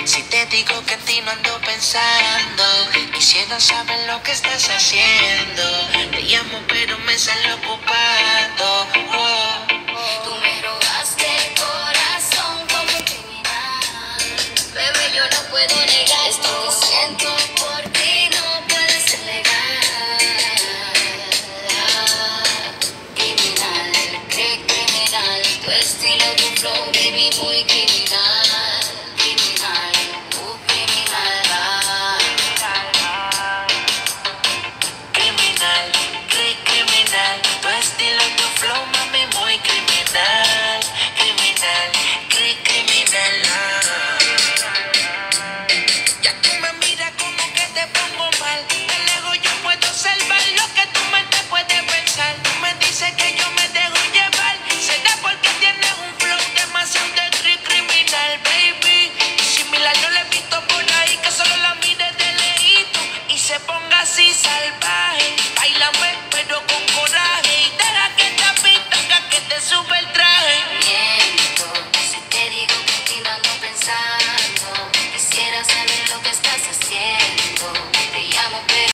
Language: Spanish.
Si te digo que en ti no ando pensando, quisiera saber lo que estás haciendo. Te llamo pero me sale ocupado. Oh. Tú me robaste el corazón como un criminal. Bebé, yo no puedo negar esto que siento por ti, no puede ser legal. Criminal, criminal, tu estilo, tu flow, baby, muy criminal. Criminal, criminal. Criminal, criminal, tu estilo, tu flow, mami, muy criminal. Criminal, criminal. Ya tú me miras como que te pongo mal. De lejos yo puedo observar lo que tu mente puede pensar. Tú me dices que yo me dejo llevar. Será porque tienes un flow demasiado de criminal, baby. Y similar no lo he visto por ahí, que solo la mire de lejito y se ponga así salvaje. Báilame pero con coraje y deja que te apita, que te sube el traje. Miento, si te digo que en ti no ando pensando, quisiera saber lo que estás haciendo.